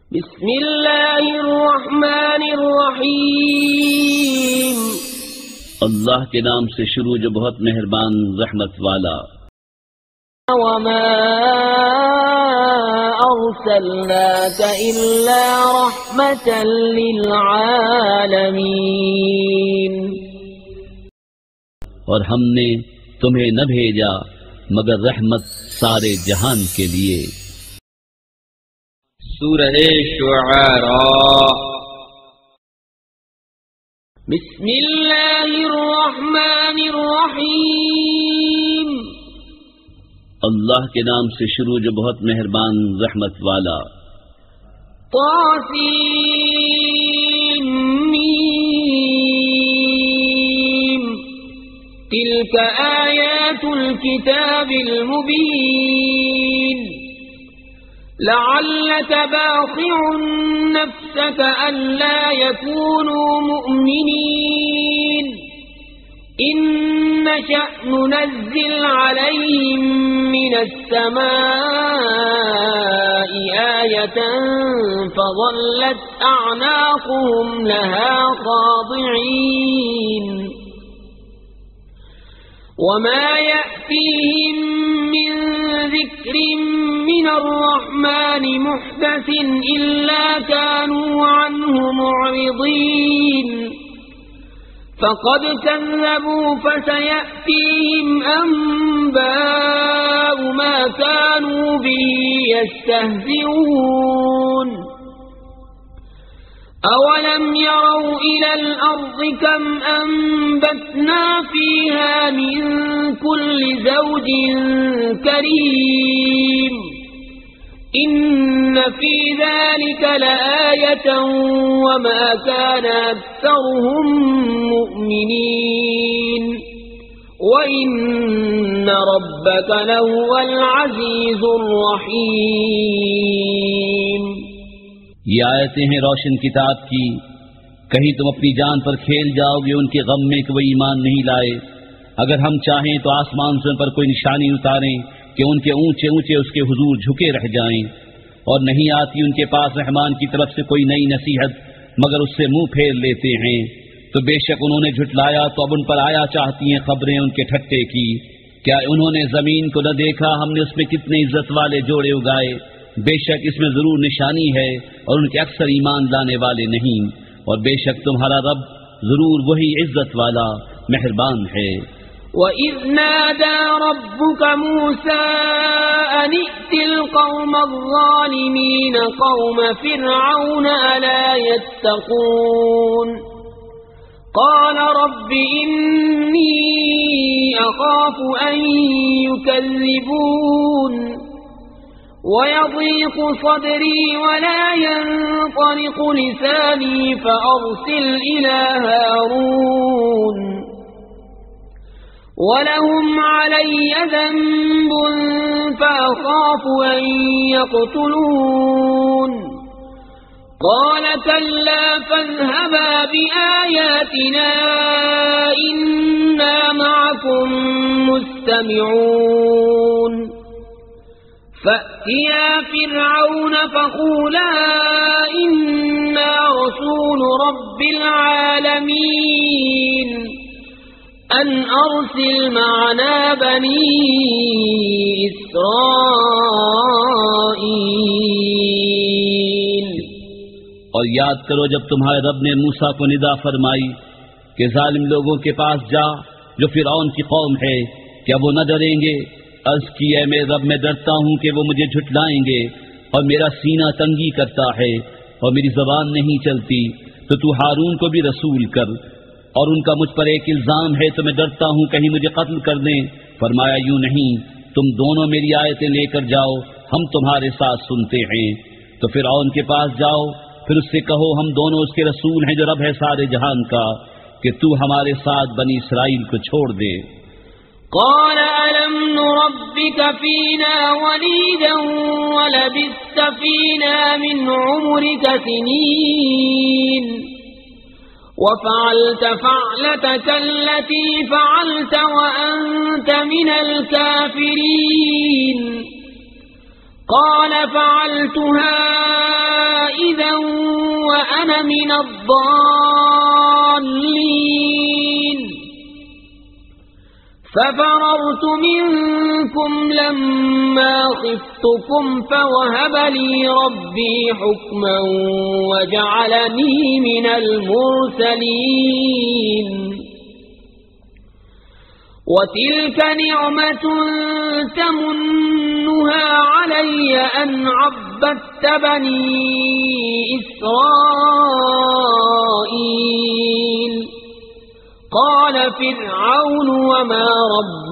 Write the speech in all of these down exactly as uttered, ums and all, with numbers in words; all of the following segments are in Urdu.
بسم اللہ الرحمن الرحیم، اللہ کے نام سے شروع جو بہت مہربان رحمت والا۔ وما ارسلناک الا رحمتا للعالمین، اور ہم نے تمہیں نہ بھیجا مگر رحمت سارے جہان کے لیے۔ سورہ شعراء۔ بسم اللہ الرحمن الرحیم، اللہ کے نام سے شروع جو بہت مہربان رحمت والا۔ طاسیم میم، تلک آیات الکتاب المبین، لعلك باخع نفسك ألا يكونوا مؤمنين إن نشأ ننزل عليهم من السماء آية فظلت أعناقهم لها خاضعين وما يأتيهم من ذكر من الرحمن محدث إلا كانوا عنه معرضين فقد كذبوا فسيأتيهم أنباء ما كانوا به يستهزئون أولم يروا إلى الأرض كم أنبتنا فيها من كل زوج كريم إن في ذلك لآية وما كان أكثرهم مؤمنين وإن ربك لهو العزيز الرحيم۔ یہ آیتیں ہیں روشن کتاب کی، کہیں تم اپنی جان پر کھیل جاؤ گے ان کے غم میں کہ وہ ایمان نہیں لائے۔ اگر ہم چاہیں تو آسمان سے ان پر کوئی نشانی اتاریں کہ ان کے اونچے اونچے اس کے حضور جھکے رہ جائیں، اور نہیں آتی ان کے پاس رحمان کی طرف سے کوئی نئی نصیحت مگر اس سے منہ پھیر لیتے ہیں۔ تو بے شک انہوں نے جھٹلایا تو اب ان پر آیا چاہتی ہیں خبریں ان کے ٹھٹے کی۔ کیا انہوں نے زمین کو نہ دیکھا؟ ہم نے اس میں کتنے عزت والے جوڑے اگائے، بے شک اس میں ضرور نشانی ہے اور ان کے اکثر ایمان لانے والے نہیں، اور بے شک تمہارا رب ضرور وہی عزت والا مہربان ہے۔ وَإِذْ نَادَى رَبُّكَ مُوسَىٰ أَنِ ائْتِ الْقَوْمَ الظَّالِمِينَ قَوْمَ فِرْعَوْنَ أَلَا يَتَّقُونَ قَالَ رَبِّ إِنِّي أَخَافُ أَن يُكَذِّبُونِ وَيَضِيقُ صَدْرِي وَلَا يَنطَلِقُ لِسَانِي فَأَرْسِلْ إِلَىٰ هَارُونَ وَلَهُمْ عَلَيَّ ذَنبٌ فَأَخَافُ أَن يَقْتُلُونِ قَالَ كَلَّا فَاذْهَبَا بِآيَاتِنَا إِنَّا مَعَكُمْ مُسْتَمِعُونَ فَأْتِيَا فِرْعَوْنَ فَقُولَا إِنَّا رَسُولُ رَبِّ الْعَالَمِينَ أَنْ أَرْسِلْ مَعَنَا بَنِي إِسْرَائِيلَ۔ اور یاد کرو جب تمہارے رب نے موسیٰ کو ندا فرمائی کہ ظالم لوگوں کے پاس جا جو فرعون کی قوم ہے، کیا وہ نہ ڈریں گے؟ عرض کی اے میرے رب میں ڈرتا ہوں کہ وہ مجھے جھٹلائیں گے، اور میرا سینہ تنگی کرتا ہے اور میری زبان نہیں چلتی، تو تو ہارون کو بھی رسول کر، اور ان کا مجھ پر ایک الزام ہے تو میں ڈرتا ہوں کہیں مجھے قتل کر دیں۔ فرمایا یوں نہیں، تم دونوں میری آیتیں لے کر جاؤ، ہم تمہارے ساتھ سنتے ہیں۔ تو فرعون کے پاس جاؤ، پھر اس سے کہو ہم دونوں اس کے رسول ہیں جو رب ہے سارے جہان کا، کہ تو ہمارے ساتھ بنی اسرائیل کو چھوڑ دے۔ قال ألم نربك فينا وليدا ولبثت فينا من عمرك سنين وفعلت فعلتك التي فعلت وأنت من الكافرين قال فعلتها وأنا من الضالين ففررت منكم لما خفتكم فوهب لي ربي حكما وجعلني من المرسلين وتلك نعمة تمنها علي أن عبدت بني إسرائيل قال فرعون وما رب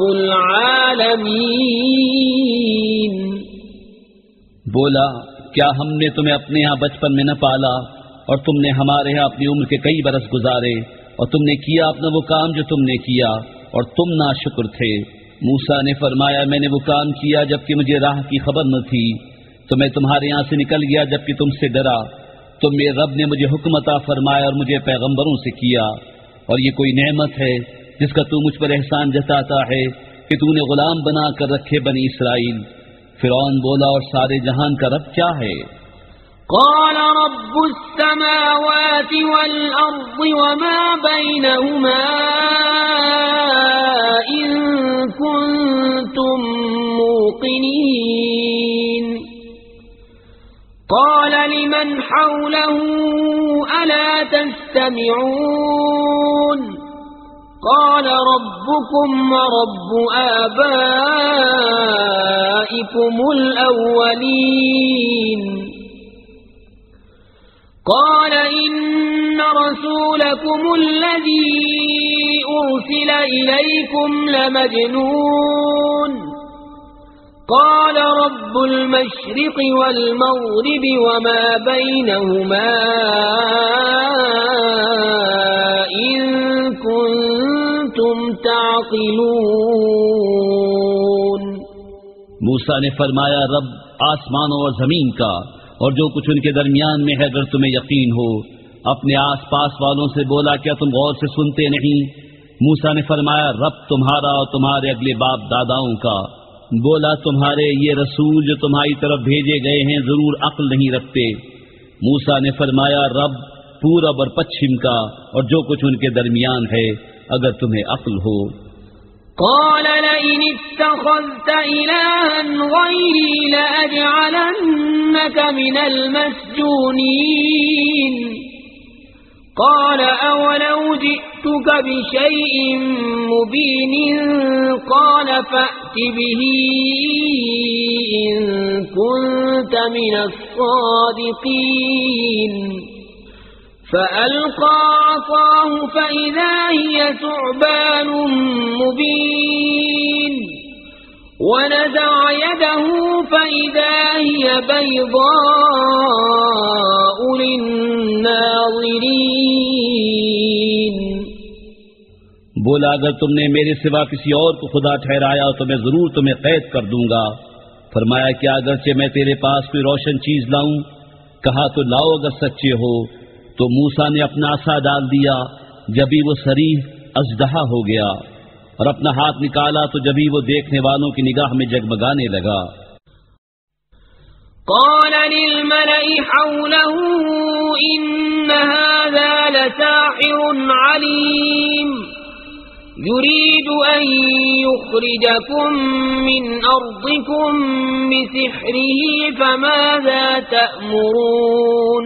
العالمين بولا کیا ہم نے تمہیں اپنے ہاں بچپن میں نہ پالا اور تم نے ہمارے ہاں اپنی عمر کے کئی برس گزارے اور تم نے کیا اپنا وہ کام جو تم نے کیا اور تم ناشکر تھے. موسیٰ نے فرمایا میں نے وہ کام کیا جبکہ مجھے راہ کی خبر نہ تھی تو میں تمہارے یہاں سے نکل گیا جبکہ تم سے ڈرا تو میرے رب نے مجھے حکم عطا فرمایا اور مجھے پیغمبروں سے کیا اور یہ کوئی نعمت ہے جس کا تو مجھ پر احسان جتاتا ہے کہ تو نے غلام بنا کر رکھے بنی اسرائیل. فرعون بولا اور سارے جہان کا رب کیا ہے؟ قال رب السماوات والأرض وما بينهما إن كنتم موقنين قال لمن حوله ألا تستمعون قال ربكم ورب آبائكم الأولين قال إن رسولكم الذي أرسل إليكم لمجنون قال رب المشرق والمغرب وما بينهما إن كنتم تعقلون. موسیٰ نے فرمایا رب آسمانوں اور زمین کا اور جو کچھ ان کے درمیان میں ہے اگر تمہیں یقین ہو. اپنے آس پاس والوں سے بولا کیا تم غور سے سنتے نہیں؟ موسیٰ نے فرمایا رب تمہارا اور تمہارے اگلے باپ داداؤں کا. بولا تمہارے یہ رسول جو تمہاری طرف بھیجے گئے ہیں ضرور عقل نہیں رکھتے. موسیٰ نے فرمایا رب پورب اور پچھم کا اور جو کچھ ان کے درمیان ہے اگر تمہیں عقل ہو. قال لئن اتخذت إلها غيري لأجعلنك من المسجونين قال أولو جئتك بشيء مبين قال فأت به إن كنت من الصادقين فألقى عصاه فإذا هي ثعبان مبين ونزع يده فإذا هي بيضاء للناظرين. بولا اگر تم نے میرے سوا کسی اور کو خدا ٹھہرایا تو میں ضرور تمہیں قید کر دوں گا. فرمایا کیا اگرچہ میں تیرے پاس کوئی روشن چیز لاؤں؟ کہا تو لاؤ اگر سچے ہو. تو موسیٰ نے اپنا عصا ڈال دیا جبھی وہ صریح اژدہا ہو گیا اور اپنا ہاتھ نکالا تو جبھی وہ دیکھنے والوں کی نگاہ میں جگمگانے لگا. قال للملأ حوله إن هذا لساحر عليم يريد أن يخرجكم من أرضكم بسحره فماذا تأمرون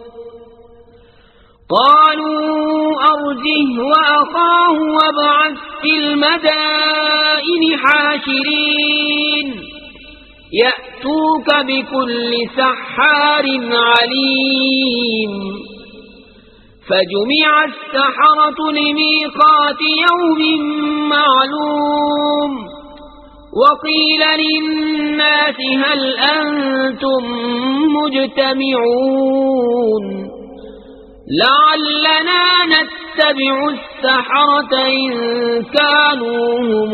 قالوا أرجه وأخاه وابعث في المدائن حاشرين يأتوك بكل سحار عليم. فجمع السحرة لميقات يوم معلوم وقيل للناس هل أنتم مجتمعون لعلنا نتبع السحرة إن كانوا هم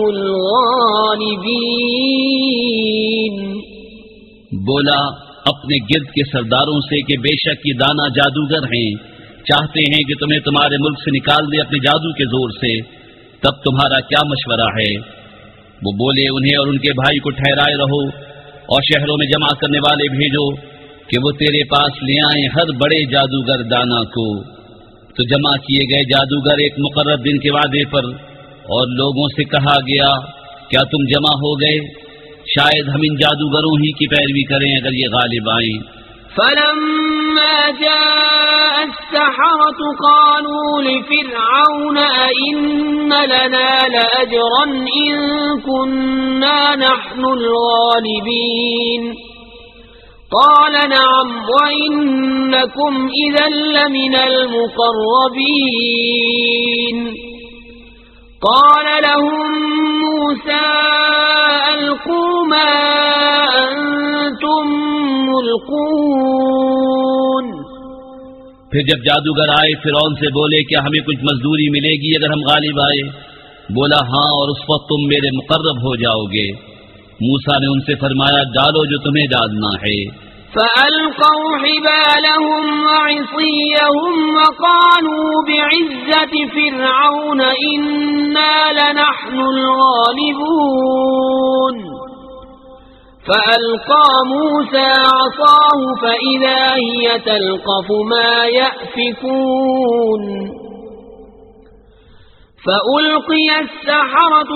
الغالبين. بولا اپنے گرد کے سرداروں سے کہ بے شک یہ دانا جادوگر ہیں، چاہتے ہیں کہ تمہیں تمہارے ملک سے نکال دے اپنے جادو کے زور سے، تب تمہارا کیا مشورہ ہے؟ وہ بولے انہیں اور ان کے بھائی کو ٹھہرائے رہو اور شہروں میں جمع کرنے والے بھیجو کہ وہ تیرے پاس لے آئیں ہر بڑے جادوگر دانا کو. تو جمع کیے گئے جادوگر ایک مقرر دن کے وعدے پر، اور لوگوں سے کہا گیا کیا تم جمع ہو گئے؟ شاید ہم ان جادوگروں ہی کی پیروی کریں اگر یہ غالب آئیں. فلما جاء السحرة قالوا لفرعون أئن لنا لأجرا إن كنا نحن الغالبين قال نعم وإنكم إذا لمن المقربين قال لهم موسى ألقوا ما أنتم ملقون. پھر جب جادوگر آئے فرعون سے بولے کیا ہمیں کچھ مزدوری ملے گی اگر ہم غالب آئے؟ بولا ہاں، اور اس وقت تم میرے مقرب ہو جاؤ گے. موسیٰ نے ان سے فرمایا ڈالو جو تمہیں ڈالنا ہے. فألقوا حبالهم وعصيهم وقالوا بعزة فرعون إنا لنحن الغالبون. فألقى موسى عصاه فإذا هي تلقف ما يأفكون. فألقي السحرة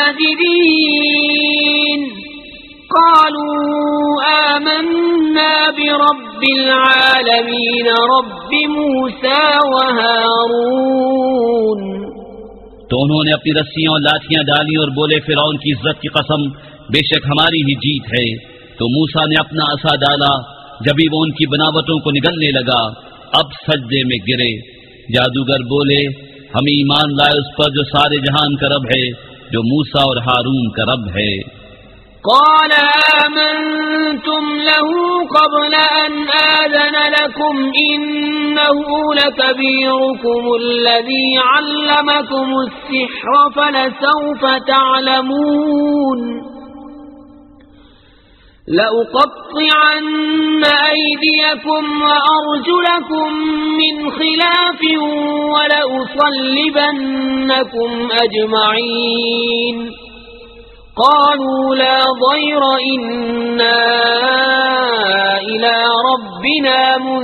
ساجدين قالوا آمنا برب العالمين رب موسى وهارون. تو انہوں نے اپنی رسیاں اور لاٹھیاں ڈالی اور بولے فرعون کی عزت کی قسم بے شک ہماری ہی جیت ہے. تو موسیٰ نے اپنا عصا ڈالا، جبھی وہ ان کی بناوٹوں کو نگلنے لگا اب سجدے میں گرے. جادوگر بولے ہم ایمان لائے اس پر جو سارے جہان کا رب ہے، جو موسیٰ اور ہارون کا رب ہے. قال آمنتم له قبل أن آذن لكم إنه لكبيركم الذي علمكم السحر فلسوف تعلمون. لأقطعن أيديكم وأرجلكم من خلاف ولأصلبنكم أجمعين. قالوا لا ضير إنا إلى ربنا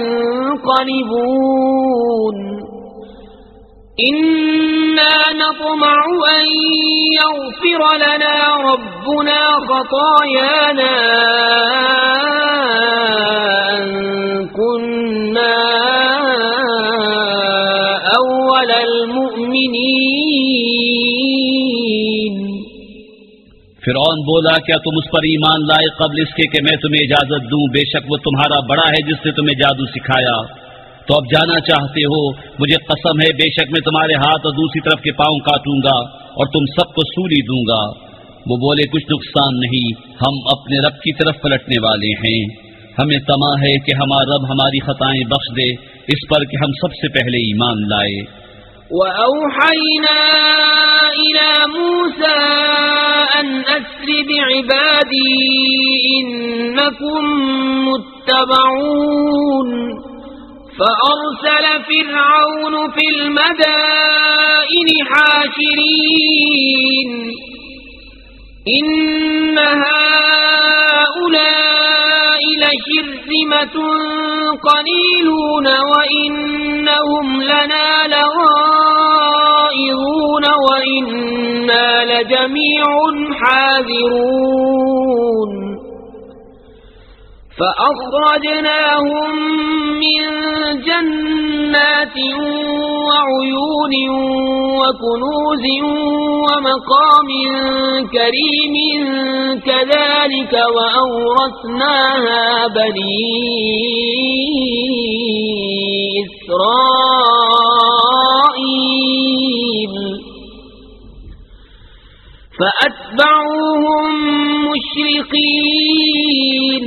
منقلبون. إنا نطمع أن يغفر لنا ربنا خطايانا أن كنا أول المؤمنين. فرعون بولا کیا تم اس پر ایمان لائے قبل اس کے کہ میں تمہیں اجازت دوں؟ بے شک وہ تمہارا بڑا ہے جس نے تمہیں جادو سکھایا. تو اب جانا چاہتے ہو؟ مجھے قسم ہے بے شک میں تمہارے ہاتھ اور دوسری طرف کے پاؤں کاٹوں گا اور تم سب کو سولی دوں گا. وہ بولے کچھ نقصان نہیں، ہم اپنے رب کی طرف پلٹنے والے ہیں. ہمیں طمع ہے کہ ہمارا رب ہماری خطائیں بخش دے اس پر کہ ہم سب سے پہلے ایمان لائے. وَأَوْحَيْنَا إِلَى مُوسَىٰ أَنْ أَسْرِ بِعِبَادِي إِنَّكُمْ مُتَّبَعُونَ. فأرسل فرعون في المدائن حاشرين إن هؤلاء لشرذمة قليلون وإنهم لنا لغائظون وإنا لجميع حاذرون. فأخرجناهم من جنات وعيون وكنوز ومقام كريم كذلك وأورثناها بني إسرائيل. فأتبعوهم مشرقين.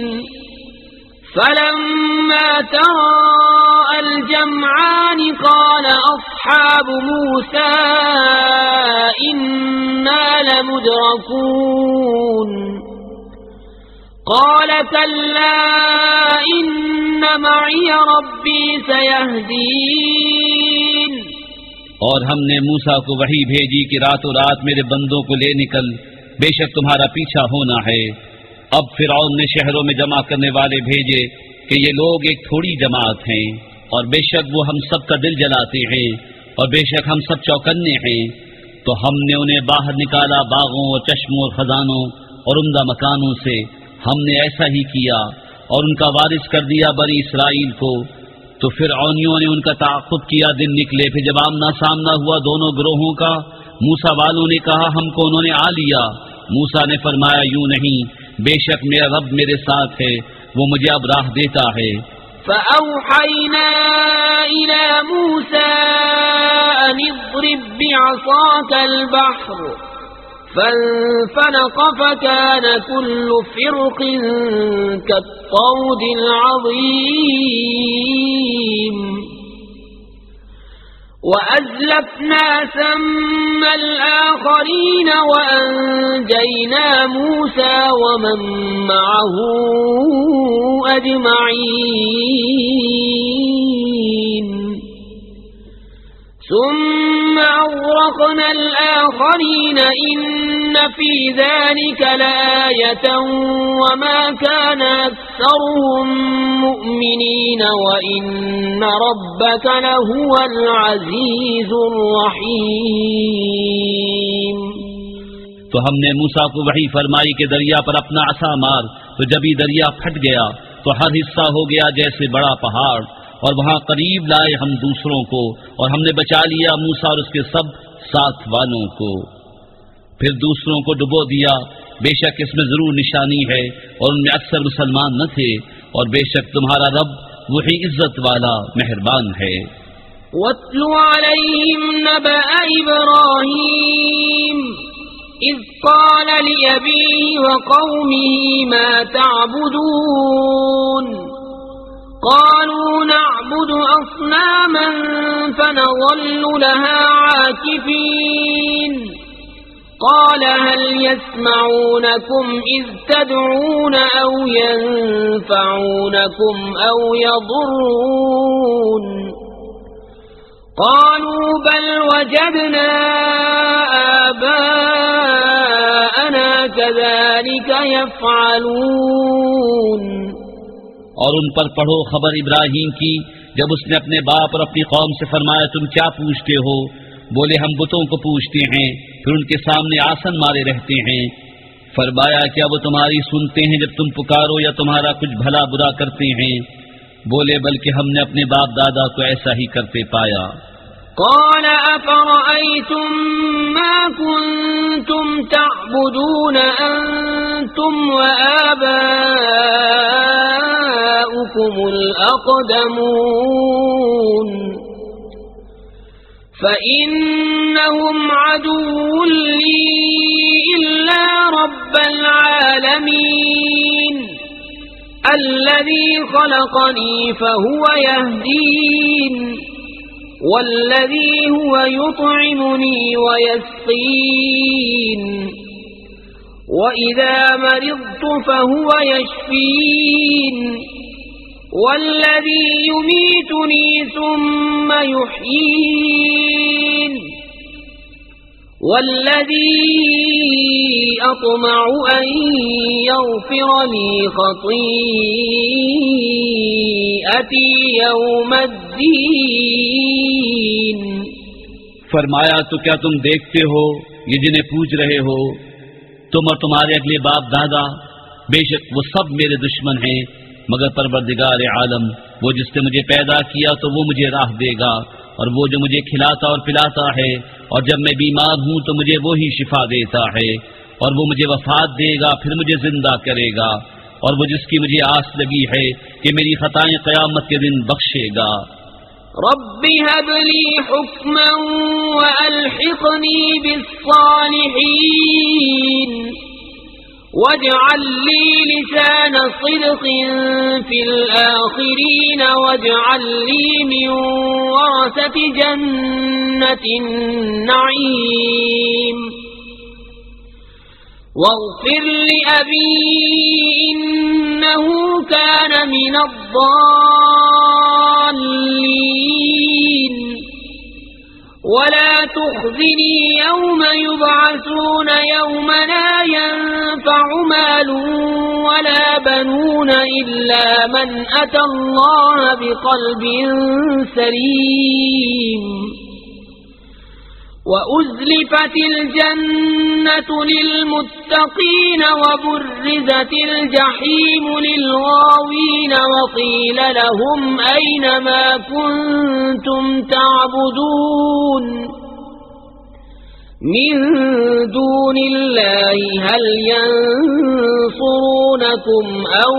فلما تراءى الجمعان قال أصحاب موسى إنا لمدركون. قال كلا إن معي ربي سيهدين. اور ہم نے موسیٰ کو وحی بھیجی کہ راتوں رات میرے بندوں کو لے نکل، بے شک تمہارا پیچھا ہونا ہے. اب فرعون نے شہروں میں جمع کرنے والے بھیجے کہ یہ لوگ ایک تھوڑی جماعت ہیں اور بے شک وہ ہم سب کا دل جلاتے ہیں اور بے شک ہم سب چوکنے ہیں، تو ہم نے انہیں باہر نکالا باغوں اور چشموں اور خزانوں اور عمدہ مکانوں سے، ہم نے ایسا ہی کیا اور ان کا وارث کر دیا بنی اسرائیل کو۔ تو فرعونیوں نے ان کا تعاقب کیا، دن نکلے، پھر جب آمنا سامنا ہوا دونوں گروہوں کا، موسیٰ والوں نے کہا ہم کو انہوں نے آ لیا، موسیٰ نے فرمایا یوں نہیں، بے شک میرا رب میرے ساتھ ہے، وہ مجھے اب راہ دیتا ہے۔ فأوحينا إلى موسى أن اضرب بعصاك البحر فانفلق فكان كل فرق كالطود العظيم وأزلفنا ثم الآخرين وأنجينا موسى ومن معه أجمعين ثم أغرقنا الآخرين إن في ذلك لآية وما كان أكثرهم مؤمنين وإن ربك لهو العزيز الرحيم۔ تو ہم نے موسیٰ کو وحی فرمائی کہ دریا پر اپنا عصا مار، تو جب ہی دریا پھٹ گیا تو ہر حصہ ہو گیا جیسے بڑا پہاڑ، اور وہاں قریب لائے ہم دوسروں کو، اور ہم نے بچا لیا موسیٰ اور اس کے سب ساتھ والوں کو، پھر دوسروں کو ڈبو دیا۔ بے شک اس میں ضرور نشانی ہے اور ان میں اکثر مسلمان نہ تھے، اور بے شک تمہارا رب وہی عزت والا مہربان ہے۔ وَاتْلُ عَلَيْهِمْ نَبَأَ إِبْرَاهِيمَ إِذْ قَالَ لِأَبِيهِ وَقَوْمِهِ مَا تَعْبُدُونَ قالوا نعبد أصناما فنظل لها عاكفين قال هل يسمعونكم إذ تدعون أو ينفعونكم أو يضرون قالوا بل وجدنا آباءنا كذلك يفعلون۔ اور ان پر پڑھو خبر ابراہیم کی جب اس نے اپنے باپ اور اپنی قوم سے فرمایا تم کیا پوچھتے ہو؟ بولے ہم بتوں کو پوچھتے ہیں، پھر ان کے سامنے آسن مارے رہتے ہیں۔ فرمایا کیا وہ تمہاری سنتے ہیں جب تم پکارو یا تمہارا کچھ بھلا برا کرتے ہیں؟ بولے بلکہ ہم نے اپنے باپ دادا کو ایسا ہی کرتے پایا۔ قال أفرأيتم ما كنتم تعبدون أنتم وآباؤكم الأقدمون فإنهم عدو لي إلا رب العالمين الذي خلقني فهو يهدين والذي هو يطعمني ويسقين وإذا مرضت فهو يشفين والذي يميتني ثم يحيين والذي أطمع أن يغفر لي خطيئتي يوم الدين۔ فرمایا تو کیا تم دیکھتے ہو یہ جنہیں پوچھ رہے ہو؟ تم اور تمہارے اگلے باپ دادا بے شک وہ سب میرے دشمن ہیں، مگر پروردگار عالم وہ جس نے مجھے پیدا کیا تو وہ مجھے راہ دے گا، اور وہ جو مجھے کھلاتا اور پلاتا ہے، اور جب میں بیمار ہوں تو مجھے وہی شفا دیتا ہے، اور وہ مجھے وفات دے گا پھر مجھے زندہ کرے گا، اور وہ جس کی مجھے آس لگی ہے کہ میری خطائیں قیامت کے دن بخشے گا۔ رب هب لي حكما وألحقني بالصالحين واجعل لي لسان صدق في الآخرين واجعل لي من ورثة جنة النعيم واغفر لأبي إنه كان من الضالين ولا تخزني يوم يبعثون يوم لا ينفع مال ولا بنون يحزنون إلا من أتى الله بقلب سليم وأزلفت الجنة للمتقين وبرزت الجحيم للغاوين وقيل لهم أين ما كنتم تعبدون من دون الله هل ينصرونكم أو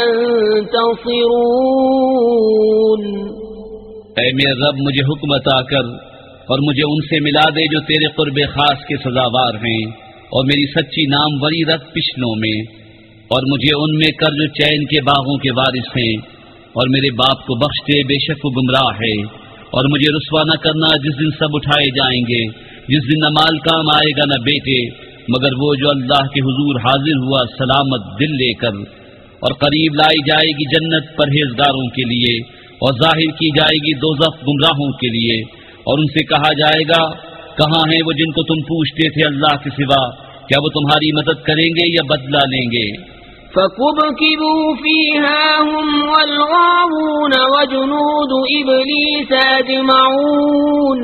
ينتصرون. اے میرے رب مجھے حکم عطا کر اور مجھے ان سے ملا دے جو تیرے قرب خاص کے سزاوار ہیں، اور میری سچی ناموری رکھ پشنوں میں، اور مجھے ان میں کر جو چین کے باغوں کے وارث ہیں، اور میرے باپ کو بخش دے بے شک وہ گمراہ ہے، اور مجھے رسوا نہ کرنا جس دن سب اٹھائے جائیں گے، جس دن نہ مال کام آئے گا نہ بیٹے مگر وہ جو اللہ کے حضور حاضر ہوا سلامت دل لے کر، اور قریب لائی جائے گی جنت پرہیزگاروں کے لیے، اور ظاہر کی جائے گی دوزخ گمراہوں کے لیے، اور ان سے کہا جائے گا کہاں ہیں وہ جن کو تم پوچھتے تھے اللہ کے سوا، کیا وہ تمہاری مدد کریں گے یا بدلہ لیں گے؟ فَكُبْكِبُوا فِيهَا هُمْ وَالْغَاوُونَ وَجُنُودُ إِبْلِيسَ أَجْمَعُونَ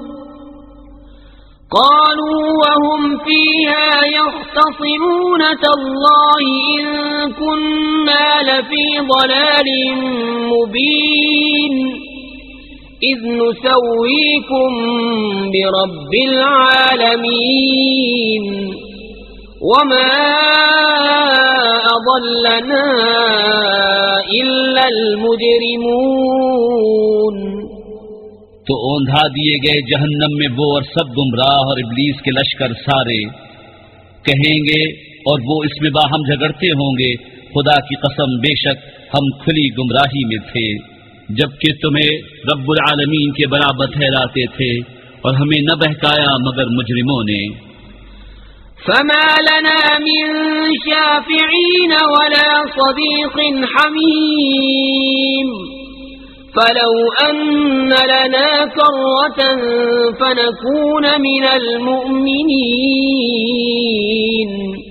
قالوا وهم فيها يختصمون تالله إن كنا لفي ضلال مبين إذ نسويكم برب العالمين وما أضلنا إلا المجرمون. تو اوندھا دیے گئے جہنم میں وہ اور سب گمراہ اور ابلیس کے لشکر سارے. کہیں گے اور وہ اس میں باہم جھگڑتے ہوں گے خدا کی قسم بے شک ہم کھلی گمراہی میں تھے، جبکہ تمہیں رب العالمین کے برابر ٹھہراتے تھے اور ہمیں نہ بہکایا مگر مجرموں نے. فما لنا من شافعین ولا صدیق حمیم فلو أن لنا كرة فنكون من المؤمنين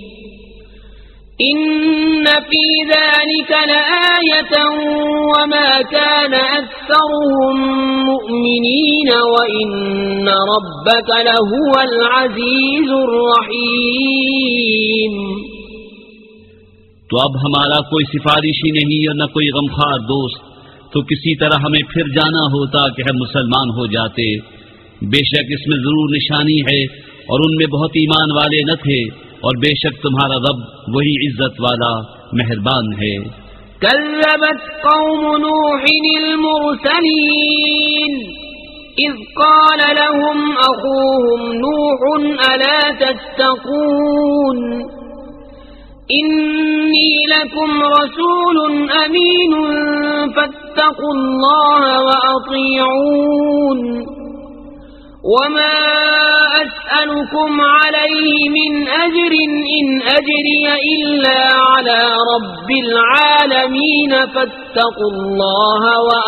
إن في ذلك لآية وما كان أكثرهم مؤمنين وإن ربك لهو العزيز الرحيم. تو اب ہمارا کوئی سفارشی نہیں اور نہ کوئی غمخوار دوست، تو کسی طرح ہمیں پھر جانا ہوتا کہ ہم مسلمان ہو جاتے. بے شک اس میں ضرور نشانی ہے اور ان میں بہت ایمان والے نہ تھے، اور بے شک تمہارا رب وہی عزت والا مہربان ہے. كذبت قوم نوح المرسلين إذ قال لهم أخوهم نوح ألا تتقون إني لكم رسول أمين فاتقوا الله وأطيعون وما أسألكم عليه من أجر إن أجري إلا على رب العالمين فاتقوا الله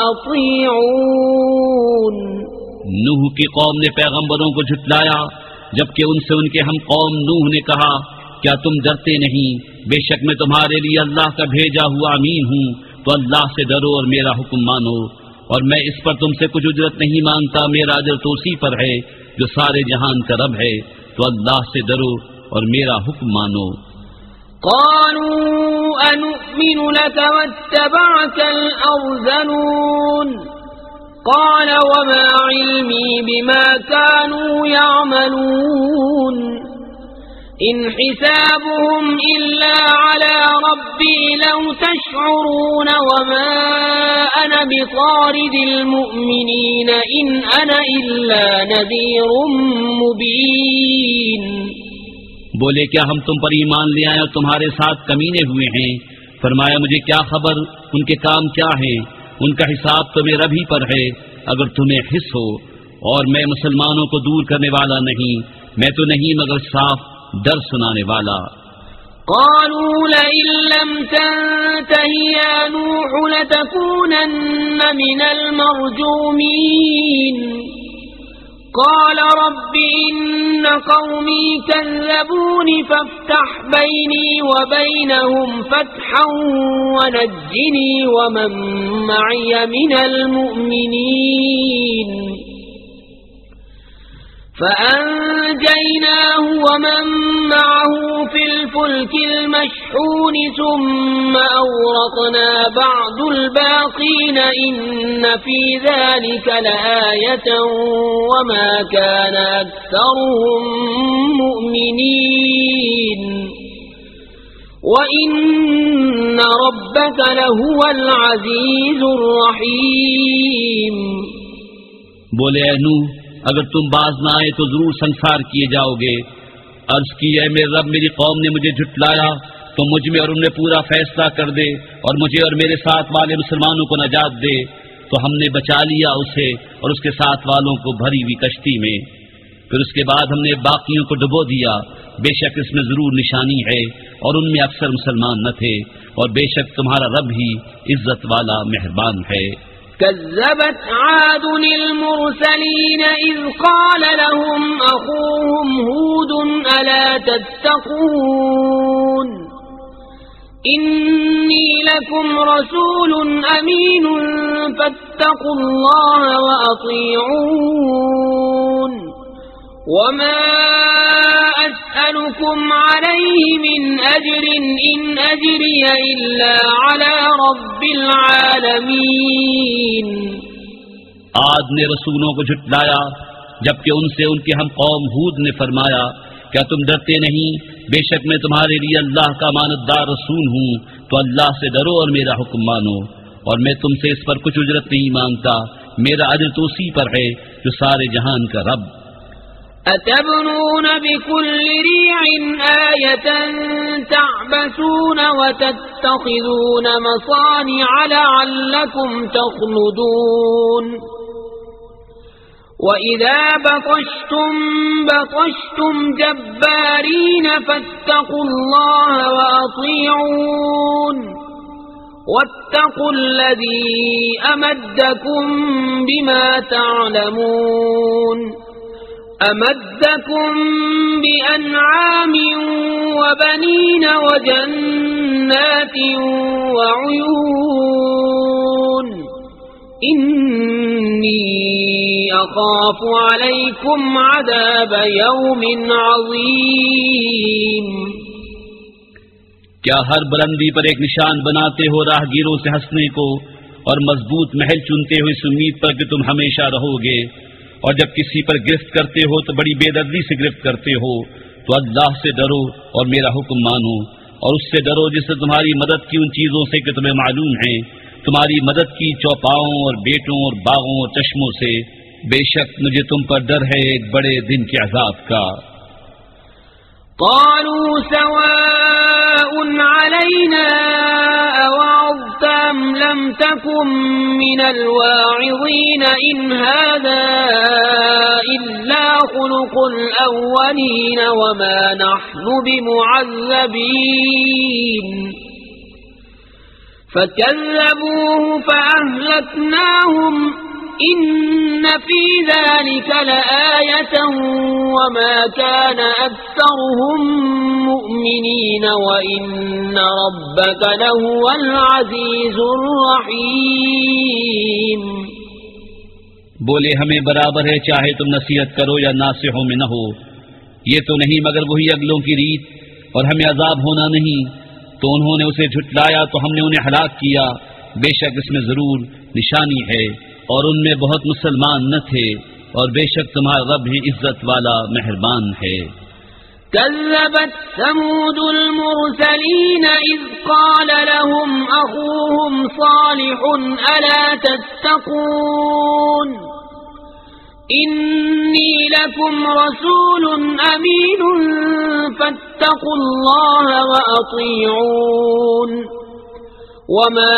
وأطيعون. نوح کی قوم نے پیغمبروں کو جھٹلایا جبکہ ان سے ان کے ہم قوم نوح نے کہا کیا تم ڈرتے نہیں؟ بے شک میں تمہارے لیے اللہ کا بھیجا ہوا امین ہوں، تو اللہ سے ڈرو اور میرا حکم مانو، اور میں اس پر تم سے کچھ اجرت نہیں مانگتا، میرا اجر تو اسی پر ہے جو سارے جہان کا رب ہے، تو اللہ سے ڈرو اور میرا حکم مانو. قالوا أنؤمن لك واتبعك الأرذلون قال وما علمي بما كانوا يعملون إن حسابهم إلا على ربي لو تشعرون وما أنا بطارد المؤمنين إن أنا إلا نذير مبين. بولے کیا ہم تم پر ایمان لے آئے اور تمہارے ساتھ کمینے ہوئے ہیں؟ فرمایا مجھے کیا خبر ان کے کام کیا ہیں، ان کا حساب تو میرا بھی پر ہے اگر تمہیں حس ہو، اور میں مسلمانوں کو دور کرنے والا نہیں، میں تو نہیں مگر صاف ڈر سنانے والا. قالوا لئن لم تنته يا نوح لتكونن من المرجومين قال رب إن قومي كذبون فافتح بيني وبينهم فتحا ونجني ومن معي من المؤمنين فأنجيناه ومن معه في الفلك المشحون ثم أورقنا بعد الباقين إن في ذلك لآية وما كان أكثرهم مؤمنين وإن ربك لهو العزيز الرحيم. بولے اے نوح اگر تم باز نہ آئے تو ضرور سنسار کیے جاؤ گے. عرض کی اے میرے رب میری قوم نے مجھے جھٹلایا تو مجھ میں اور ان میں پورا فیصلہ کر دے اور مجھے اور میرے ساتھ والے مسلمانوں کو نجات دے. تو ہم نے بچا لیا اسے اور اس کے ساتھ والوں کو بھری ہوئی کشتی میں. پھر اس کے بعد ہم نے باقیوں کو ڈبو دیا. بے شک اس میں ضرور نشانی ہے اور ان میں اکثر مسلمان نہ تھے اور بے شک تمہارا رب ہی عزت والا مہربان ہے. كذبت عاد المرسلين إذ قال لهم أخوهم هود ألا تتقون إني لكم رسول أمين فاتقوا الله وأطيعون وما أسألكم عليه من أجر إن أجري إلا على رب العالمين. عاد نے رسولوں کو جھٹلایا جبکہ ان سے ان کے ہم قوم ہود نے فرمایا کیا تم ڈرتے نہیں؟ بے شک میں تمہارے لیے اللہ کا امانتدار رسول ہوں تو اللہ سے ڈرو اور میرا حکم مانو اور میں تم سے اس پر کچھ اجرت نہیں مانگتا. میرا اجر تو اسی پر ہے جو سارے جہان کا رب. أتبنون بكل ريع آية تعبثون وتتخذون مصانع لعلكم تخلدون وإذا بطشتم بطشتم جبارين فاتقوا الله وأطيعون واتقوا الذي أمدكم بما تعلمون أمدكم بأنعام وبنين وجنات وعيون إني أخاف عليكم عذاب يوم عظيم. کیا ہر بلندی پر ایک نشان بناتے ہو راہگیروں سے ہنسنے کو اور مضبوط محل چنتے ہوئے اس امید پر کہ تم ہمیشہ رہو گے اور جب کسی پر گرفت کرتے ہو تو بڑی بے دردی سے گرفت کرتے ہو تو اللہ سے ڈرو اور میرا حکم مانو اور اس سے ڈرو جس سے تمہاری مدد کی ان چیزوں سے کہ تمہیں معلوم ہیں تمہاری مدد کی چوپاؤں اور بیٹوں اور باغوں اور چشموں سے. بے شک مجھے تم پر ڈر ہے ایک بڑے دن کے عذاب کا. قالوا سواء علينا أوعظت أم لم تكن من الواعظين إن هذا إلا خلق الأولين وما نحن بمعذبين فكذبوه فأهلكناهم إن في ذلك لآية وما كان أكثرهم مؤمنين وإن ربك لهو العزيز الرحيم. بولے ہمیں برابر ہے چاہے تم نصیحت کرو یا ناصحوں میں نہ ہو. یہ تو نہیں مگر وہی اگلوں کی ریت اور ہمیں عذاب ہونا نہیں. تو انہوں نے اسے جھٹلایا تو ہم نے انہیں ہلاک کیا. بے شک اس میں ضرور نشانی ہے اور ان میں بہت مسلمان نہ تھے اور بے شک تمہارا رب ہی عزت والا مہربان ہے. كذبت ثمود المرسلين إذ قال لهم أخوهم صالح ألا تتقون إني لكم رسول أمين فاتقوا الله وأطيعون وما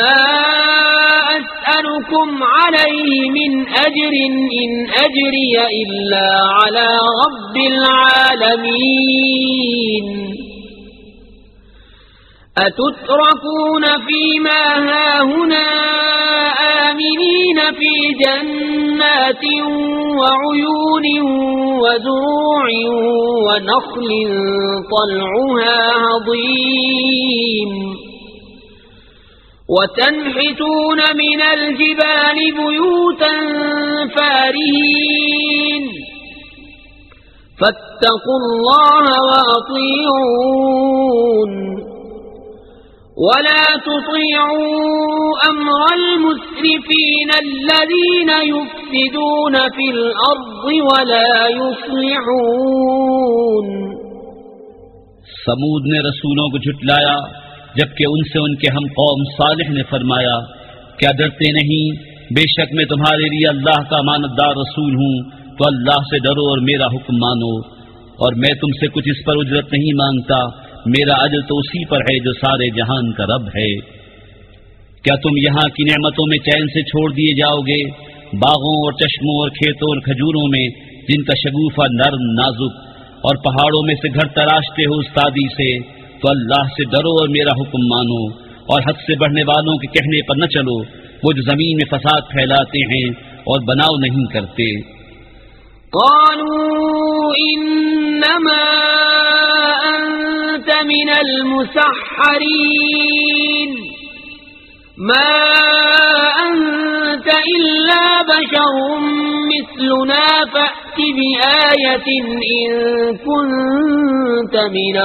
أسألكم عليه من أجر إن أجري إلا على رب العالمين. أتتركون فيما هاهنا آمنين للمتقين في جنات وعيون وزروع ونخل طلعها هضيم وتنحتون من الجبال بيوتا فارهين فاتقوا الله وأطيعون ولا تطيعوا أمر المسرفين الذين يفسدون في الأرض ولا يصلحون. سمود نے رسولوں کو جھٹلایا جبکہ ان سے ان کے ہم قوم صالح نے فرمایا کیا ڈرتے نہیں، بے شک میں تمہارے لیے اللہ کا امانتدار رسول ہوں، تو اللہ سے ڈرو اور میرا حکم مانو، اور میں تم سے کچھ اس پر اجرت نہیں مانگتا، میرا اجر تو اسی پر ہے جو سارے جہان کا رب ہے. کیا تم یہاں کی نعمتوں میں چین سے چھوڑ دیے جاؤ گے، باغوں اور چشموں اور کھیتوں اور کھجوروں میں جن کا شگوفہ نرم نازک، اور پہاڑوں میں سے گھر تراشتے ہو استادی سے، تو اللہ سے ڈرو اور میرا حکم مانو، اور حد سے بڑھنے والوں کے کہنے پر نہ چلو، وہ جو زمین میں فساد پھیلاتے ہیں اور بناؤ نہیں کرتے. قالوا انما انت من المسحرين ما انت الا بشر مثلنا فأت بآية ان كنت من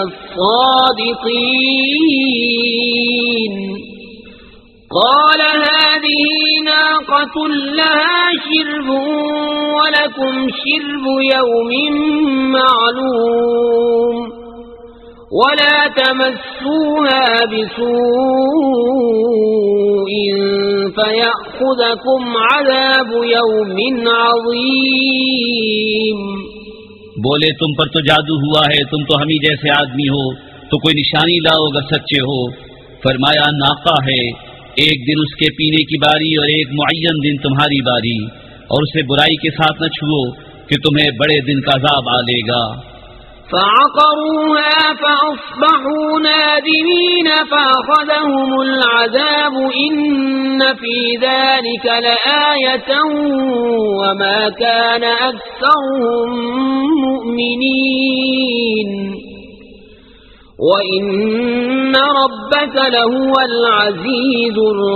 الصادقين. قال هذه ناقة لها شرب ولكم شرب يوم معلوم ولا تمسوها بسوء فيأخذكم عذاب يوم عظيم. بولے تم پر تو جادو ہوا ہے، تم تو ہم ہی جیسے آدمی ہو، تو کوئی نشانی لاؤ اگر سچے ہو. فرمایا ناقہ ہے، ایک دن اس کے پینے کی باری اور ایک معین دن تمہاری باری، اور اسے برائی کے ساتھ نہ چھوؤ کہ تمہیں بڑے دن کا عذاب آ لے گا. فعقروها فأصبحوا نادمين فأخذهم العذاب إن في ذلك لآية وما كان أكثرهم مؤمنين وَإِنَّ رَبَّكَ لَهُوَ الْعَزِيزُ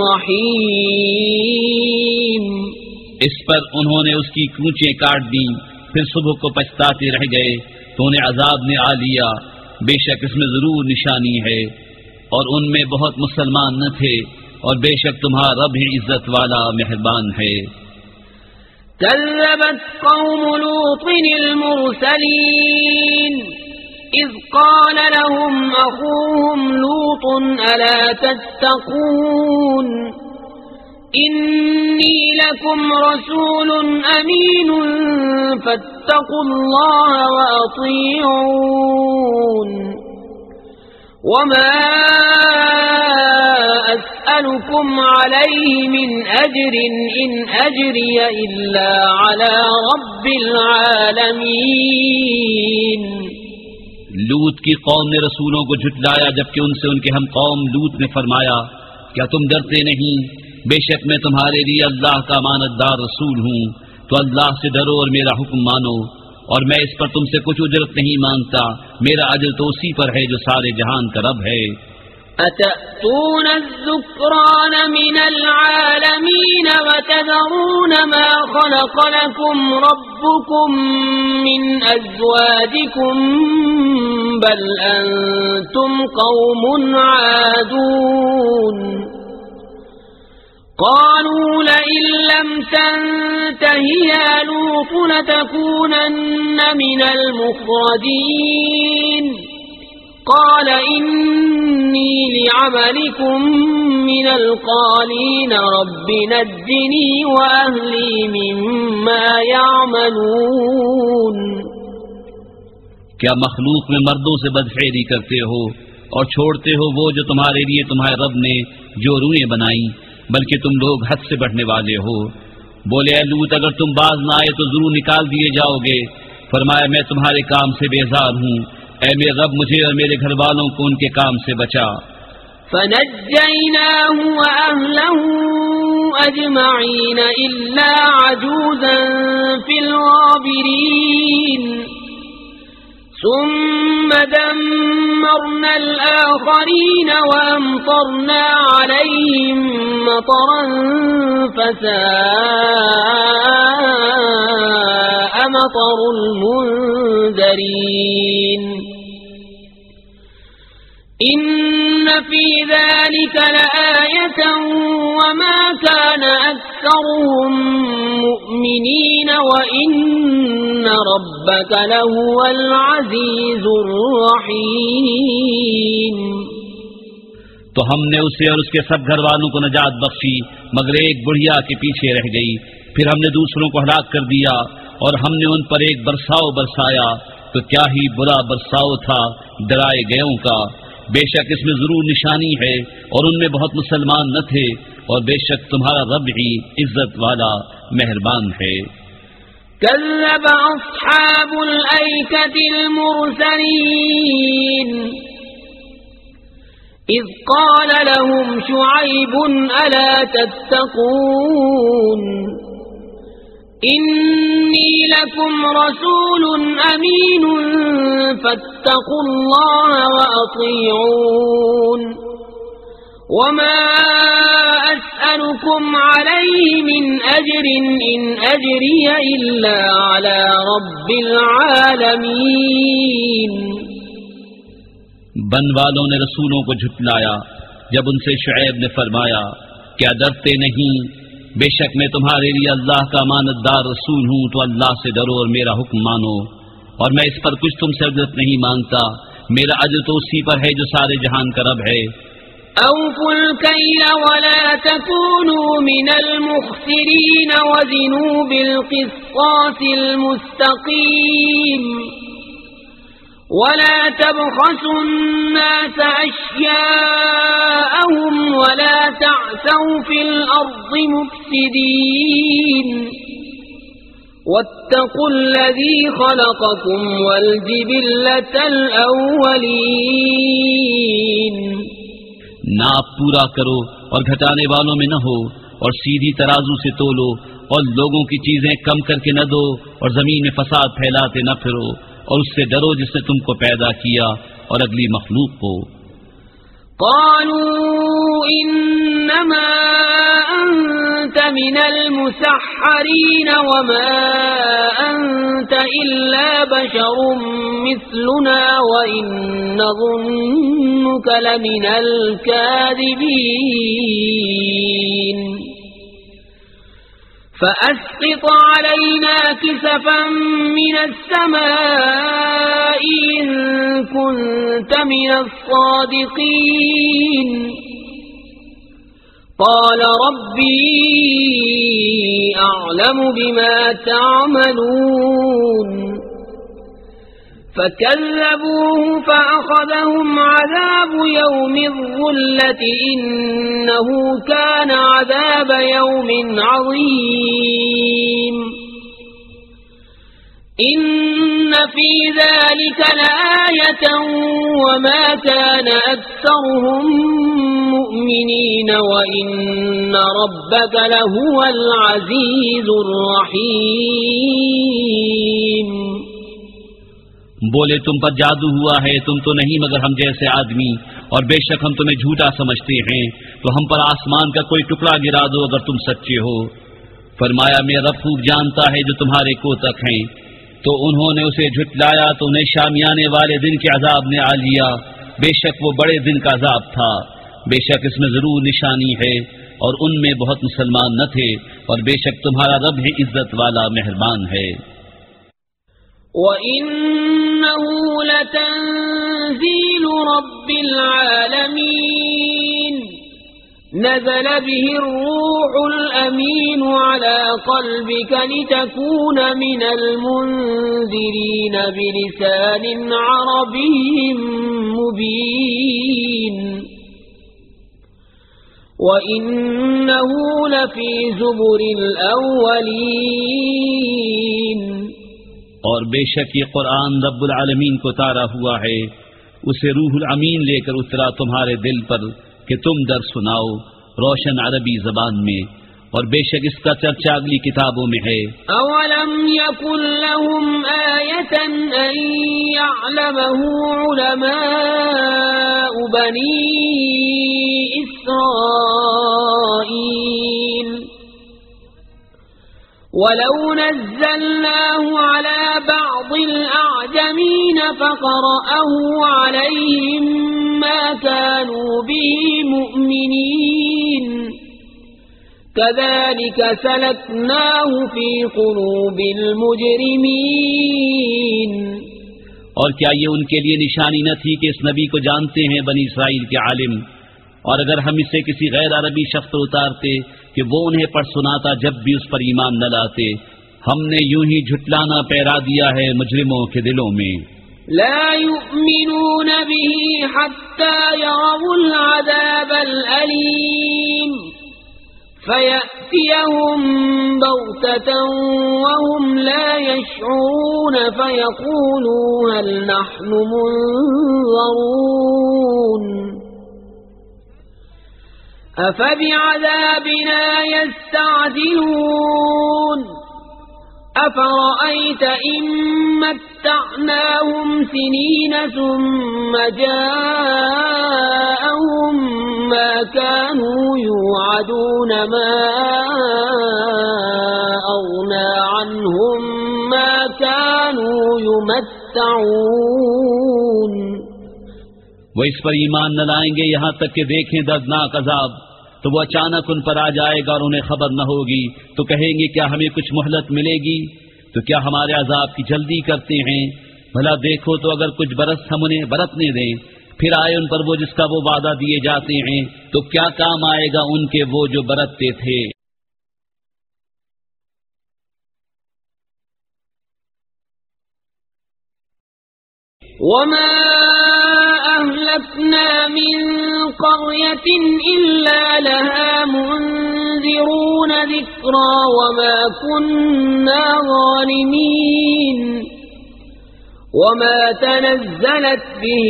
الرَّحِيمُ. اس پر انہوں نے اس کی کونچیں کاٹ دیں، پھر صبح کو پچھتاتے رہ گئے تو انہیں عذاب نے آ لیا. بے شک اس میں ضرور نشانی ہے، اور ان میں بہت مسلمان نہ تھے، اور بے شک تمہارا رب ہی عزت والا مہربان ہے. كذبت قوم لوط المرسلين إذ قال لهم أخوهم لوط ألا تتقون إني لكم رسول أمين فاتقوا الله وأطيعون وما أسألكم عليه من أجر إن أجري إلا على رب العالمين. لوط کی قوم نے رسولوں کو جھٹلایا جبکہ ان سے ان کے ہم قوم لوط نے فرمایا کیا تم ڈرتے نہیں، بے شک میں تمہارے لیے اللہ کا امانت دار رسول ہوں، تو اللہ سے ڈرو اور میرا حکم مانو، اور میں اس پر تم سے کچھ اجرت نہیں مانگتا، میرا اجر تو اسی پر ہے جو سارے جہان کا رب ہے. أتأتون الذكران من العالمين وتذرون ما خلق لكم ربكم من أزواجكم بل أنتم قوم عادون. قالوا لئن لم تنته يا لوط لتكونن من المخرجين. قال إني لعملكم من القالين رب نجني وأهلي مما يعملون. کیا مخلوق میں مردوں سے بدفعلی کرتے ہو اور چھوڑتے ہو وہ جو تمہارے لیے تمہارے رب نے جو روئیں بنائیں، بلکہ تم لوگ حد سے بڑھنے والے ہو. بولے اے لوط اگر تم باز نہ آئے تو ضرور نکال دیے جاؤ گے. فرمایا میں تمہارے کام سے بیزار ہوں، اے میرے رب مجھے اور میرے گھر والوں کو ان کے کام سے بچا. فنجيناه وأهله أجمعين إلا عجوزا في الغابرين ثم دمرنا الآخرين وأمطرنا عليهم مطرا فساء مطر المنذرين إن في ذلك لآية وما كان أكثرهم مؤمنين وإن ربك لهو العزيز الرحيم. تو ہم نے اسے اور اس کے سب گھر والوں کو نجات بخشی مگر ایک بڑھیا کے پیچھے رہ گئی. پھر ہم نے دوسروں کو ہلاک کر دیا اور ہم نے ان پر ایک برساؤ برسایا تو کیا ہی برا برساؤ تھا ڈرائے گئوں کا. بے شک اس میں ضرور نشانی ہے اور ان میں بہت مسلمان نہ تھے اور بے شک تمہارا رب ہی عزت والا مہربان ہے. كذب أصحاب الأيكة المرسلين إذ قال لهم شعيب ألا تتقون إني لكم رسول أمين فاتقوا الله وأطيعون وما أسألكم عليه من أجر إن أجري إلا على رب العالمين. بن والوں نے رسولوں کو جھٹلایا جب ان سے شعیب نے فرمایا کیا ڈرتے نہیں؟ بے شک میں تمہارے لیے اللہ کا امانت دار رسول ہوں تو اللہ سے ڈرو اور میرا حکم مانو اور میں اس پر کچھ تم سے اجرت نہیں مانگتا. میرا اجر تو اسی پر ہے جو سارے جہان کا رب ہے. أوفوا الكيل ولا تكونوا من المخسرين وزنوا بالقسطاس المستقيم ولا تبخسوا الناس أشياءهم ولا تعثوا في الأرض مفسدين واتقوا الذي خلقكم والجبلة الأولين. ناپ پورا کرو اور گھٹانے والوں میں نہ ہو اور سیدھی ترازو سے تولو اور لوگوں کی چیزیں کم کر کے نہ دو اور زمین میں فساد پھیلاتے نہ پھرو اور اس سے ڈرو جس نے تم کو پیدا کیا اور اگلی مخلوق کو. قالوا انما انت من المسحرين وما انت الا بشر مثلنا وان نظنك لمن الكاذبين فأسقط علينا كسفا من السماء إن كنت من الصادقين. قال ربي أعلم بما تعملون فكذبوه فأخذهم عذاب يوم الظلة إنه كان عذاب يوم عظيم. إن في ذلك لآية وما كان أكثرهم مؤمنين وإن ربك لهو العزيز الرحيم. بولے تم پر جادو ہوا ہے، تم تو نہیں مگر ہم جیسے آدمی، اور بے شک ہم تمہیں جھوٹا سمجھتے ہیں، تو ہم پر آسمان کا کوئی ٹکڑا گرا دو اگر تم سچے ہو. فرمایا میرا رب خوب جانتا ہے جو تمہارے کوتک ہیں. تو انہوں نے اسے جھٹلایا تو انہیں شامیانے والے دن کے عذاب نے آ لیا. بے شک وہ بڑے دن کا عذاب تھا. بے شک اس میں ضرور نشانی ہے اور ان میں بہت مسلمان نہ تھے، اور بے شک تمہارا رب ہی عزت والا مہربان ہے. وَإِنَّهُ لَتَنزِيلُ رَبِّ الْعَالَمِينَ نَزَلَ بِهِ الرُّوحُ الْأَمِينُ عَلَى قَلْبِكَ لِتَكُونَ مِنَ الْمُنذِرِينَ بِلِسَانٍ عَرَبِيٍّ مُبِينٍ وَإِنَّهُ لَفِي زُبُرِ الْأَوَّلِينَ. اور بے شک یہ قرآن رب العالمین کو اتارا ہوا ہے، اسے روح الامین لے کر اترا تمہارے دل پر کہ تم در سناؤ روشن عربی زبان میں، اور بے شک اس کا چرچا اگلی کتابوں میں ہے۔ اولم یکن لهم آیۃ ان یعلمہ علماء بنی اسرائیل ولو نزلناه على بعض الأعجمين فقرأه عليهم ما كانوا به مؤمنين كذلك سلكناه في قلوب المجرمين۔ اور کیا یہ ان کے لیے نشانی نہ تھی کہ اس نبی کو جانتے ہیں بنی اسرائیل کے عالم، اور اگر ہم اسے کسی غیر عربی شخص پر اتارتے کہ وہ انہیں پڑھ سناتا جب بھی اس پر ایمان نہ لاتے، ہم نے یوں ہی جھٹلانا پیرا دیا ہے مجرموں کے دلوں میں۔ لا يؤمنون به حتى يروا العذاب الأليم فيأتيهم بغتة وهم لا يشعرون فيقولوا هل نحن منظرون أفبعذابنا يستعجلون أفرأيت إن متعناهم سنين ثم جاءهم ما كانوا يوعدون ما أغنى عنهم ما كانوا يمتعون۔ وہ اس پر ایمان نہ لائیں گے یہاں تک کہ دیکھیں دردناک عذاب، تو وہ اچانک ان پر آ جائے گا اور انہیں خبر نہ ہوگی، تو کہیں گے کیا ہمیں کچھ مہلت ملے گی؟ تو کیا ہمارے عذاب کی جلدی کرتے ہیں؟ بھلا دیکھو تو اگر کچھ برس ہم انہیں برتنے دیں، پھر آئے ان پر وہ جس کا وہ وعدہ دیے جاتے ہیں، تو کیا کام آئے گا ان کے وہ جو برتتے تھے؟ وما أهلكنا من قرية إلا لها منذرون ذكرى وما كنا ظالمين وما تنزلت به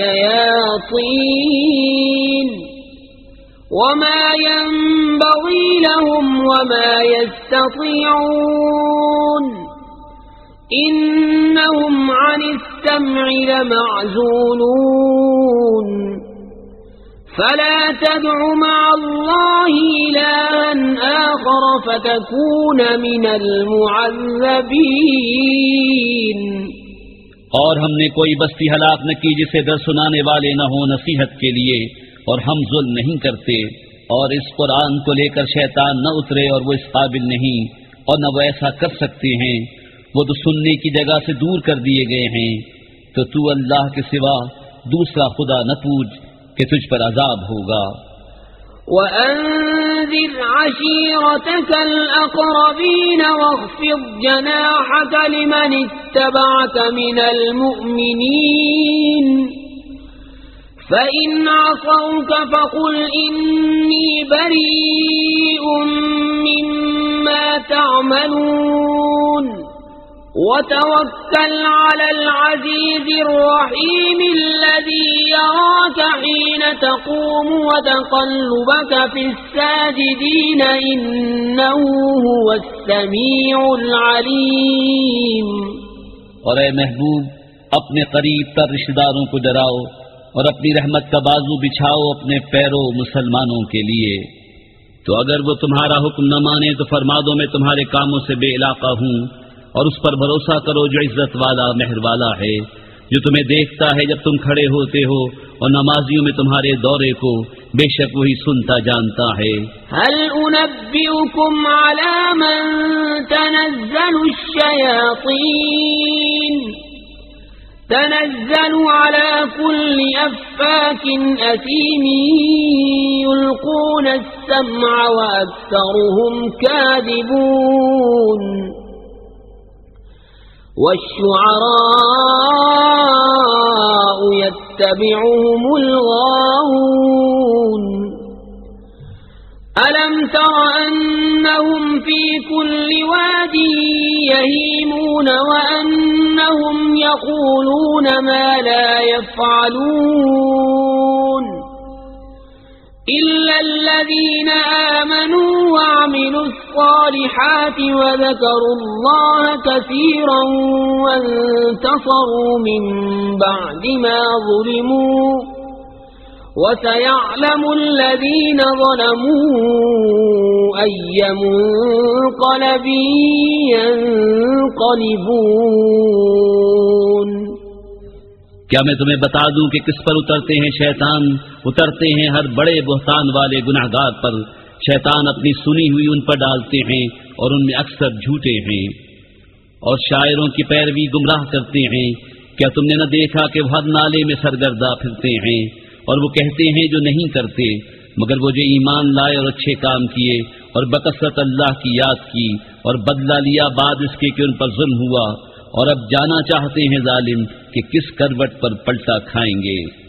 الشياطين وما ينبغي لهم وما يستطيعون إنهم عن السمع لمعزولون فلا تدع مع الله إلها آخر فتكون من المعذبين۔ اور ہم نے کوئی بستی ہلاک نہ کی جسے در سنانے والے نہ ہوں نصیحت کے لیے، اور ہم ظلم نہیں کرتے، اور اس قرآن کو لے کر شیطان نہ اترے اور وہ اس قابل نہیں، اور نہ وہ ایسا کر سکتے ہیں، وہ تو سننے کی جگہ سے دور کر دیے گئے ہیں۔ تو تو اللہ کے سوا دوسرا خدا نہ پوچھ کہ تجھ پر عذاب ہوگا۔ وَأَنذِرْ عَشِيرَتَكَ الْأَقْرَبِينَ وَاخْفِضْ جَنَاحَكَ لِمَنِ اتَّبَعَكَ مِنَ الْمُؤْمِنِينَ فَإِنْ عَصَوْكَ فَقُلْ إِنِّي بَرِيءٌ مِّمَّا تَعْمَلُونَ وَتَوَكَّلْ عَلَى الْعَزِيزِ الرَّحِيمِ الَّذِي يَرَاكَ حِينَ تَقُومُ وَتَقَلُّبَكَ فِي السَّاجِدِينَ إِنَّهُ هُوَ السَّمِيعُ الْعَلِيمُ۔ اور اے محبوب اپنے قریب تر رشتہ داروں کو ڈراؤ اور اپنی رحمت کا بازو بچھاؤ اپنے پیرو مسلمانوں کے لیے، تو اگر وہ تمہارا حکم نہ مانے تو فرما دو میں تمہارے کاموں سے بے علاقہ ہوں، اور اس پر بھروسہ کرو جو عزت والا مہر والا ہے، جو تمہیں دیکھتا ہے جب تم کھڑے ہوتے ہو اور نمازیوں میں تمہارے دورے کو، بے شک وہی سنتا جانتا ہے۔ هل انبئكم على من تنزل الشياطين تنزل على كل أفاك أثيم يلقون السمع وأكثرهم كاذبون والشعراء يتبعهم الغاوون ألم تر أنهم في كل واد يهيمون وأنهم يقولون ما لا يفعلون إلا الذين آمنوا وعملوا الصالحات وذكروا الله كثيرا وانتصروا من بعد ما ظلموا وسيعلم الذين ظلموا أي منقلب ينقلبون. کیا میں تمہیں بتا دوں کہ کس پر اترتے ہیں شیطان؟ اترتے ہیں ہر بڑے بہتان والے گناہگار پر. شیطان اپنی سنی ہوئی ان پر ڈالتے ہیں اور ان میں اکثر جھوٹے ہیں، اور شاعروں کی پیروی گمراہ کرتے ہیں. کیا تم نے نہ دیکھا کہ وہ ہر نالے میں سرگردہ پھرتے ہیں، اور وہ کہتے ہیں جو نہیں کرتے، مگر وہ جو ایمان لائے اور اچھے کام کیے اور بکثرت اللہ کی یاد کی اور بدلہ لیا بعد اس کے کہ ان پر ظلم ہوا، اور اب جانا چاہتے ہیں ظالم کہ کس کروٹ پر پلٹا کھائیں گے.